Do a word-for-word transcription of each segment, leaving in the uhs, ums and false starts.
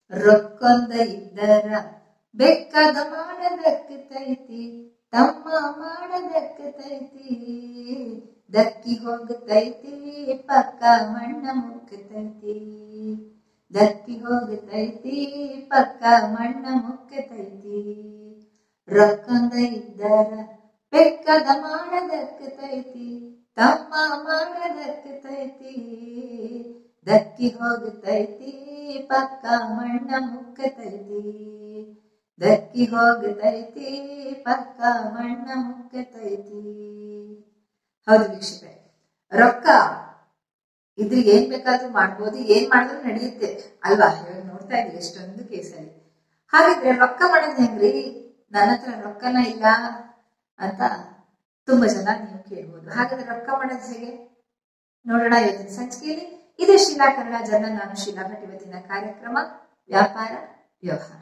ರೊಕ್ಕೊಂದ ಇದ್ದರ ಬೆಕ್ಕದ ಮಾಡದಕ್ಕತೈತಿ, ತಮ್ಮ ಮಾಡದಕ್ಕತೈತಿ. ದಕ್ಕಿ ಹೋಗತೈತಿ ಪಕ್ಕ ಮಣ್ಣ ಮುಕ್ಕತೈತಿ, ದಕ್ಕಿ ಹೋಗತೈತಿ ಪಕ್ಕ ಮಣ್ಣ ಮುಕ್ಕತೈತಿ. ರೊಕ್ಕೊಂದ ಇದ್ದರ ಬೆಕ್ಕದ ಮಾಡದಕ್ಕತೈತಿ, ತಮ್ಮ ಮಾಡದಕ್ಕತೈತಿ. ದಕ್ಕಿ ಹೋಗತೈತಿ ಪಕ್ಕ ಮಣ್ಣ ಮುಕ್ಕತೈತಿ, ದಕ್ಕಿ ಹೋಗತೈತಿ ಪಕ್ಕ ಮಣ್ಣ ಮುಕ್ಕತೈತಿ. ಹೌದು ವೀಕ್ಷಕರೇ, ರೊಕ್ಕ ಇದ್ರೆ ಏನ್ ಬೇಕಾದ್ರೂ ಮಾಡ್ಬೋದು, ಏನ್ ಮಾಡಿದ್ರು ನಡೆಯುತ್ತೆ ಅಲ್ವಾ? ಇವಾಗ ನೋಡ್ತಾ ಇದ್ವಿ ಎಷ್ಟೊಂದು ಕೇಸಲ್ಲಿ. ಹಾಗಿದ್ರೆ ರೊಕ್ಕ ಮಾಡೋದ್ ಹೆಂಗ್ರಿ, ನನ್ನ ಹತ್ರ ರೊಕ್ಕನ ಇಲ್ಲ ಅಂತ ತುಂಬಾ ಜನ ನೀವು ಕೇಳ್ಬೋದು. ಹಾಗಾದ್ರೆ ರೊಕ್ಕ ಮಾಡೋದ್ ಹೇಗೆ ನೋಡೋಣ ಇವತ್ತಿನ ಸಂಚಿಕೆಯಲ್ಲಿ. ಇದು ಶೀಲಾ ಕನ್ನಡ ಜನ, ನಾನು ಶೀಲಾ ಭಟ್. ಇವತ್ತಿನ ಕಾರ್ಯಕ್ರಮ ವ್ಯಾಪಾರ ವ್ಯವಹಾರ.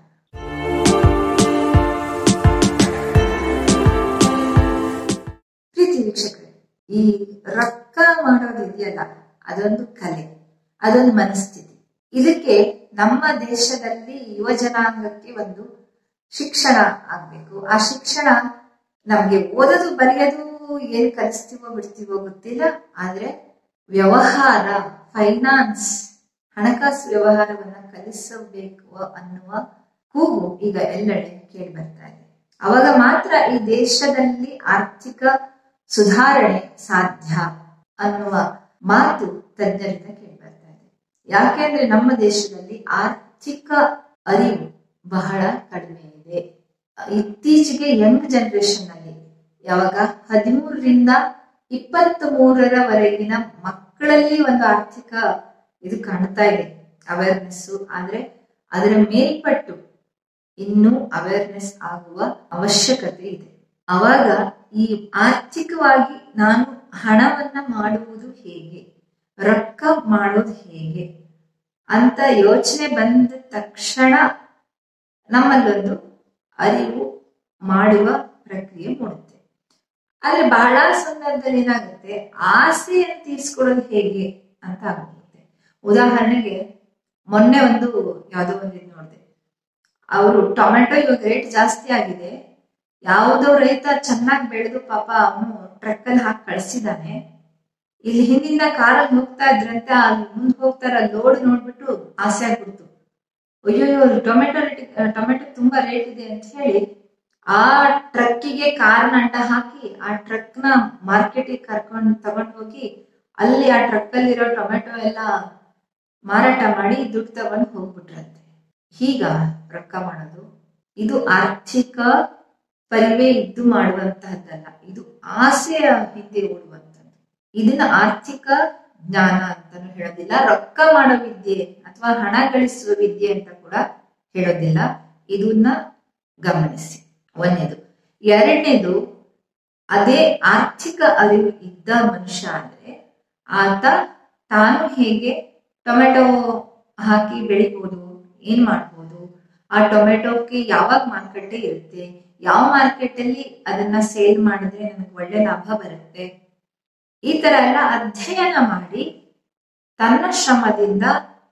ಪ್ರೀತಿ ವೀಕ್ಷಕರೇ, ಈ ರೊಕ್ಕ ಮಾಡೋದು ಇದೆಯಲ್ಲ, ಅದೊಂದು ಕಲೆ, ಅದೊಂದು ಮನಸ್ಥಿತಿ. ಇದಕ್ಕೆ ನಮ್ಮ ದೇಶದಲ್ಲಿ ಯುವ ಜನಾಂಗಕ್ಕೆ ಒಂದು ಶಿಕ್ಷಣ ಆಗ್ಬೇಕು. ಆ ಶಿಕ್ಷಣ ನಮ್ಗೆ ಓದೋದು ಬರೆಯೋದು ಏನ್ ಕಲಿಸ್ತೀವೋ ಬಿಡ್ತೀವೋ ಗೊತ್ತಿಲ್ಲ, ಆದ್ರೆ ವ್ಯವಹಾರ, ಫೈನಾನ್ಸ್, ಹಣಕಾಸು ವ್ಯವಹಾರವನ್ನ ಕಲಿಸಬೇಕು ಅನ್ನುವ ಕೂಗು ಈಗ ಎಲ್ಲೆಡೆ ಕೇಳಿ ಬರ್ತಾ ಇದೆ. ಅವಾಗ ಮಾತ್ರ ಈ ದೇಶದಲ್ಲಿ ಆರ್ಥಿಕ ಸುಧಾರಣೆ ಸಾಧ್ಯ ಅನ್ನುವ ಮಾತು ತಜ್ಞರಿಂದ ಕೇಳಿ ಬರ್ತಾ ಇದೆ. ಯಾಕೆಂದ್ರೆ ನಮ್ಮ ದೇಶದಲ್ಲಿ ಆರ್ಥಿಕ ಅರಿವು ಬಹಳ ಕಡಿಮೆ ಇದೆ. ಇತ್ತೀಚೆಗೆ ಯಂಗ್ ಜನರೇಷನ್ ನಲ್ಲಿ, ಯಾವಾಗ ಹದಿಮೂರರಿಂದ ಇಪ್ಪತ್ತ್ ಮೂರರವರೆಗಿನ ಮಕ್ಕಳಲ್ಲಿ ಒಂದು ಆರ್ಥಿಕ ಇದು ಕಾಣ್ತಾ ಇದೆ, ಅವೇರ್ನೆಸ್. ಆದ್ರೆ ಅದರ ಮೇಲ್ಪಟ್ಟು ಇನ್ನೂ ಅವೇರ್ನೆಸ್ ಆಗುವ ಅವಶ್ಯಕತೆ ಇದೆ. ಅವಾಗ ಈ ಆರ್ಥಿಕವಾಗಿ ನಾನು ಹಣವನ್ನ ಮಾಡುವುದು ಹೇಗೆ, ರೊಕ್ಕ ಮಾಡೋದು ಹೇಗೆ ಅಂತ ಯೋಚನೆ ಬಂದ ತಕ್ಷಣ ನಮ್ಮಲ್ಲೊಂದು ಅರಿವು ಮಾಡುವ ಪ್ರಕ್ರಿಯೆ ಮೂಡುತ್ತೆ. ಆದ್ರೆ ಬಹಳ ಸಂದರ್ಭದಲ್ಲಿ ಏನಾಗುತ್ತೆ, ಆಸೆಯನ್ನು ತೀರ್ಸ್ಕೊಳ್ಳೋದು ಹೇಗೆ ಅಂತ ಆಗುತ್ತೆ. ಉದಾಹರಣೆಗೆ ಮೊನ್ನೆ ಒಂದು ಯಾವ್ದೋ ಒಂದು ಇದು ನೋಡಿದೆ, ಅವರು ಟೊಮೆಟೊ ಇವಾಗ ರೇಟ್ ಜಾಸ್ತಿ ಆಗಿದೆ, ಯಾವುದೋ ರೈತ ಚೆನ್ನಾಗಿ ಬೆಳೆದು ಪಾಪ ಅವನು ಟ್ರಕ್ ಅಲ್ಲಿ ಹಾಕಿ ಕಳ್ಸಿದಾನೆ. ಇಲ್ಲಿ ಹಿಂದಿನ ಕಾರಲ್ಲಿ ಹೋಗ್ತಾ ಇದ್ರಂತೆ, ಅಲ್ಲಿ ಮುಂದೆ ಹೋಗ್ತಾರ ಲೋಡ್ ನೋಡ್ಬಿಟ್ಟು ಆಸೆ ಆಗ್ಬಿಡ್ತು, ಅಯ್ಯೋ ಟೊಮೆಟೊ ರೇಟ್ ಟೊಮೆಟೊ ತುಂಬಾ ರೇಟ್ ಇದೆ ಅಂತ ಹೇಳಿ ಆ ಟ್ರಕ್ಕಿಗೆ ಕಾರನ್ನ ಅಡ್ಡ ಹಾಕಿ ಆ ಟ್ರಕ್ ನ ಮಾರ್ಕೆಟಿಗೆ ಕರ್ಕೊಂಡು ತಗೊಂಡು ಹೋಗಿ ಅಲ್ಲಿ ಆ ಟ್ರಕ್ ಅಲ್ಲಿರೋ ಟೊಮೆಟೊ ಎಲ್ಲ ಮಾರಾಟ ಮಾಡಿ ದುಡ್ಡು ತಗೊಂಡು ಹೋಗ್ಬಿಟ್ರಂತೆ. ಹೀಗ ರೊಕ್ಕ ಮಾಡೋದು, ಇದು ಆರ್ಥಿಕ ಪರಿವೇ ಇದ್ದು ಮಾಡುವಂತಹದ್ದಲ್ಲ, ಇದು ಆಸೆಯ ಹಿಂದೆ ಓಡುವಂಥದ್ದು. ಇದನ್ನ ಆರ್ಥಿಕ ಜ್ಞಾನ ಅಂತಾನು ಹೇಳೋದಿಲ್ಲ, ರೊಕ್ಕ ಮಾಡೋ ವಿದ್ಯೆ ಅಥವಾ ಹಣ ಗಳಿಸುವ ವಿದ್ಯೆ ಅಂತ ಕೂಡ ಹೇಳೋದಿಲ್ಲ. ಇದನ್ನ ಗಮನಿಸಿ. ಒಂದನೇದು. ಎರಡನೇದು, ಅದೇ ಆರ್ಥಿಕ ಅರಿವು ಇದ್ದ ಮನುಷ್ಯ ಅಂದ್ರೆ ಆತ ತಾನು ಹೇಗೆ ಟೊಮೆಟೊ ಹಾಕಿ ಬೆಳಿಬಹುದು, ಏನ್ ಮಾಡ್ಬೋದು, ಆ ಟೊಮೆಟೊಕ್ಕೆ ಯಾವಾಗ ಮಾರುಕಟ್ಟೆ ಇರುತ್ತೆ, ಯಾವ ಮಾರ್ಕೆಟ್ ಅಲ್ಲಿ ಅದನ್ನ ಸೇಲ್ ಮಾಡಿದ್ರೆ ನನಗೆ ಒಳ್ಳೆ ಲಾಭ ಬರುತ್ತೆ, ಈ ತರ ಎಲ್ಲ ಅಧ್ಯಯನ ಮಾಡಿ ತನ್ನ ಶ್ರಮದಿಂದ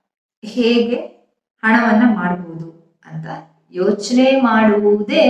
ಹೇಗೆ ಹಣವನ್ನ ಮಾಡಬಹುದು ಅಂತ ಯೋಚನೆ ಮಾಡುವುದೇ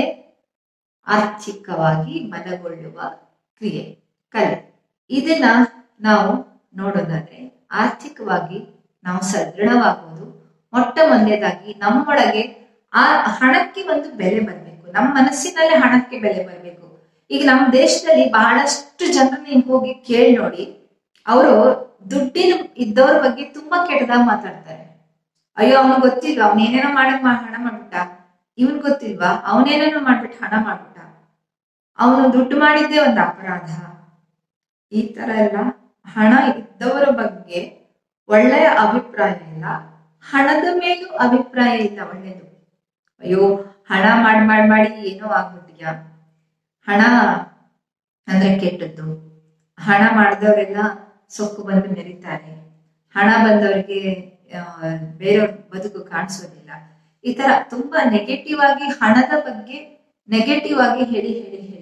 ಆರ್ಥಿಕವಾಗಿ ಬಲಗೊಳ್ಳುವ ಕ್ರಿಯೆ, ಕಲೆ. ಇದನ್ನ ನಾವು ನೋಡೋದಾದ್ರೆ ಆರ್ಥಿಕವಾಗಿ ನಾವು ಸದೃಢವಾಗುವುದು ಮೊಟ್ಟ ಮೊದಲನೇದಾಗಿ ನಮ್ಮೊಳಗೆ ಆ ಹಣಕ್ಕೆ ಒಂದು ಬೆಲೆ ಬರಬೇಕು, ನಮ್ಮ ಮನಸ್ಸಿನಲ್ಲೇ ಹಣಕ್ಕೆ ಬೆಲೆ ಬರಬೇಕು. ಈಗ ನಮ್ಮ ದೇಶದಲ್ಲಿ ಬಹಳಷ್ಟು ಜನರು ನೀವು ಹೋಗಿ ಕೇಳಿ ನೋಡಿ, ಅವರು ದುಡ್ಡಿನ ಇದ್ದವ್ರ ಬಗ್ಗೆ ತುಂಬಾ ಕೆಟ್ಟದಾಗ ಮಾತಾಡ್ತಾರೆ. ಅಯ್ಯೋ ಅವನು ಗೊತ್ತಿಲ್ವಾ, ಅವನೇನೇನೋ ಮಾಡಕ್ ಹಣ ಮಾಡ್ಬಿಟ್ಟ, ಇವನ್ ಗೊತ್ತಿಲ್ವಾ ಅವನೇನೇನೋ ಮಾಡ್ಬಿಟ್ಟು ಹಣ ಮಾಡ್ಬಿಟ್ಟ, ಅವನು ದುಡ್ಡು ಮಾಡಿದ್ದೇ ಒಂದು ಅಪರಾಧ. ಈ ತರ ಎಲ್ಲ ಹಣ ಇದ್ದವರ ಬಗ್ಗೆ ಒಳ್ಳೆಯ ಅಭಿಪ್ರಾಯ ಇಲ್ಲ, ಹಣದ ಮೇಲೂ ಅಭಿಪ್ರಾಯ ಇಲ್ಲ ಒಳ್ಳೇದು. ಅಯ್ಯೋ ಹಣ ಮಾಡ್ ಮಾಡ್ ಮಾಡಿ ಏನೋ ಆಗ್ಬಿಟ್ಟಿಯ, ಹಣ ಅಂದ್ರೆ ಕೆಟ್ಟದ್ದು, ಹಣ ಮಾಡಿದವರೆಲ್ಲ ಸೊಕ್ಕು ಬಂದು ಮೆರಿತಾರೆ, ಹಣ ಬಂದವರಿಗೆ ಬೇರೆಯವ್ರ ಬದುಕು ಕಾಣಿಸೋದಿಲ್ಲ. ಈ ತರ ತುಂಬಾ ನೆಗೆಟಿವ್ ಆಗಿ ಹಣದ ಬಗ್ಗೆ ನೆಗೆಟಿವ್ ಆಗಿ ಹೇಳಿ ಹೇಳಿ ಹೇಳಿ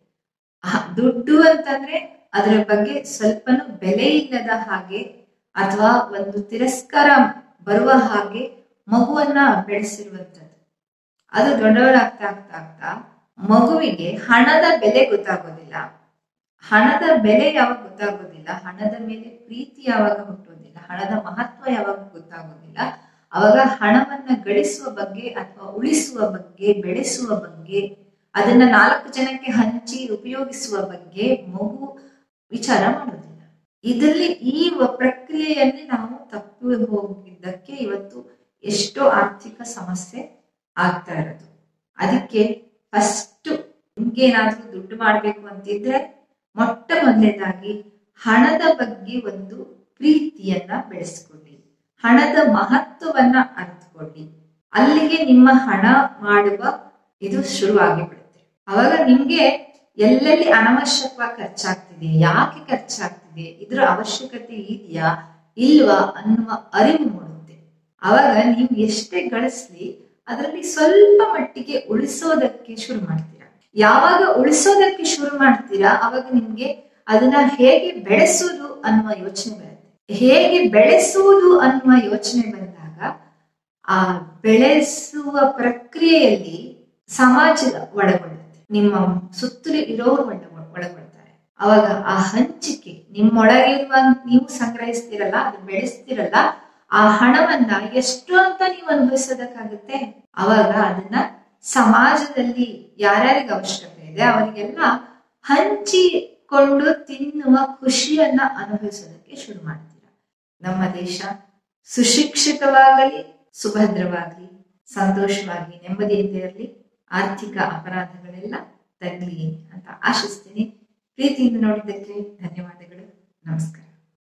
ದುಡ್ಡು ಅಂತಂದ್ರೆ ಅದರ ಬಗ್ಗೆ ಸ್ವಲ್ಪನೂ ಬೆಲೆ ಇಲ್ಲದ ಹಾಗೆ ಅಥವಾ ಒಂದು ತಿರಸ್ಕಾರ ಬರುವ ಹಾಗೆ ಮಗುವನ್ನ ಬೆಳೆಸಿರುವಂತದ್ದು. ಅದು ದೊಡ್ಡವರಾಗ್ತಾ ಆಗ್ತಾ ಆಗ್ತಾ ಮಗುವಿಗೆ ಹಣದ ಬೆಲೆ ಗೊತ್ತಾಗೋದಿಲ್ಲ. ಹಣದ ಬೆಲೆ ಯಾವಾಗ ಗೊತ್ತಾಗೋದಿಲ್ಲ, ಹಣದ ಮೇಲೆ ಪ್ರೀತಿ ಯಾವಾಗ ಹುಟ್ಟೋದಿಲ್ಲ, ಹಣದ ಮಹತ್ವ ಯಾವಾಗ ಗೊತ್ತಾಗೋದಿಲ್ಲ, ಅವಾಗ ಹಣವನ್ನ ಗಳಿಸುವ ಬಗ್ಗೆ ಅಥವಾ ಉಳಿಸುವ ಬಗ್ಗೆ, ಬೆಳೆಸುವ ಬಗ್ಗೆ, ಅದನ್ನ ನಾಲ್ಕು ಜನಕ್ಕೆ ಹಂಚಿ ಉಪಯೋಗಿಸುವ ಬಗ್ಗೆ ಮಗು ವಿಚಾರ ಮಾಡೋದಿಲ್ಲ. ಇದರಲ್ಲಿ ಈ ಪ್ರಕ್ರಿಯೆಯಲ್ಲಿ ನಾವು ತಪ್ಪಿ ಹೋಗಿದ್ದಕ್ಕೆ ಇವತ್ತು ಎಷ್ಟೋ ಆರ್ಥಿಕ ಸಮಸ್ಯೆ ಆಗ್ತಾ ಇರೋದು. ಅದಕ್ಕೆ ಫಸ್ಟ್ ನಿಮ್ಗೇನಾದ್ರೂ ದುಡ್ಡು ಮಾಡ್ಬೇಕು ಅಂತಿದ್ರೆ ಮೊಟ್ಟ ಮೊದಲನೇದಾಗಿ ಹಣದ ಬಗ್ಗೆ ಒಂದು ಪ್ರೀತಿಯನ್ನ ಬೆಳೆಸ್ಕೊಳ್ಳಿ, ಹಣದ ಮಹತ್ವವನ್ನ ಅರ್ಥಕೊಳ್ಳಿ. ಅಲ್ಲಿಗೆ ನಿಮ್ಮ ಹಣ ಮಾಡುವ ಇದು ಶುರುವಾಗಿ ಬಿಡುತ್ತೆ. ಅವಾಗ ನಿಮ್ಗೆ ಎಲ್ಲೆಲ್ಲಿ ಅನವಶ್ಯಕವಾಗಿ ಖರ್ಚಾಗ್ತಿದೆ, ಯಾಕೆ ಖರ್ಚಾಗ್ತಿದೆ, ಇದರ ಅವಶ್ಯಕತೆ ಇದೆಯಾ ಇಲ್ವಾ ಅನ್ನುವ ಅರಿವು ಮೂಡುತ್ತೆ. ಅವಾಗ ನೀವು ಎಷ್ಟೇ ಗಳಿಸ್ಲಿ ಅದರಲ್ಲಿ ಸ್ವಲ್ಪ ಮಟ್ಟಿಗೆ ಉಳಿಸೋದಕ್ಕೆ ಶುರು ಮಾಡ್ತೀರಾ. ಯಾವಾಗ ಉಳಿಸೋದಕ್ಕೆ ಶುರು ಮಾಡ್ತೀರಾ ಅವಾಗ ನಿಮ್ಗೆ ಅದನ್ನ ಹೇಗೆ ಬೆಳೆಸುವುದು ಅನ್ನುವ ಯೋಚನೆ ಬರುತ್ತೆ. ಹೇಗೆ ಬೆಳೆಸುವುದು ಅನ್ನುವ ಯೋಚನೆ ಬಂದಾಗ ಆ ಬೆಳೆಸುವ ಪ್ರಕ್ರಿಯೆಯಲ್ಲಿ ಸಮಾಜದ ಒಳಗೊಳ್ಳುತ್ತೆ, ನಿಮ್ಮ ಸುತ್ತಲೂ ಇರೋರು ಒಳ ಒಳಗೊಳ್ತಾರೆ. ಅವಾಗ ಆ ಹಂಚಿಕೆ ನಿಮ್ಮೊಳಗಿರುವ ನೀವು ಸಂಗ್ರಹಿಸ್ತಿರಲ್ಲ, ಅದು ಬೆಳೆಸ್ತಿರಲ್ಲ, ಆ ಹಣವನ್ನ ಎಷ್ಟು ಅಂತ ನೀವು ಅನುಭವಿಸೋದಕ್ಕಾಗುತ್ತೆ. ಅವಾಗ ಅದನ್ನ ಸಮಾಜದಲ್ಲಿ ಯಾರ್ಯಾರಿಗೆ ಅವಶ್ಯಕತೆ ಇದೆ ಅವರಿಗೆಲ್ಲ ಹಂಚಿಕೊಂಡು ತಿನ್ನುವ ಖುಷಿಯನ್ನ ಅನುಭವಿಸೋದಕ್ಕೆ ಶುರು ಮಾಡ್ತೀರಾ. ನಮ್ಮ ದೇಶ ಸುಶಿಕ್ಷಿತವಾಗಲಿ, ಸುಭದ್ರವಾಗಿ, ಸಂತೋಷವಾಗಿ, ನೆಮ್ಮದಿಯಿಂದ ಇರಲಿ, ಆರ್ಥಿಕ ಅಪರಾಧಗಳೆಲ್ಲ ತಗ್ಲಿ ಅಂತ ಆಶಿಸ್ತೀನಿ. ಪ್ರೀತಿಯಿಂದ ನೋಡಿದ್ದಕ್ಕೆ ಧನ್ಯವಾದಗಳು. ನಮಸ್ಕಾರ.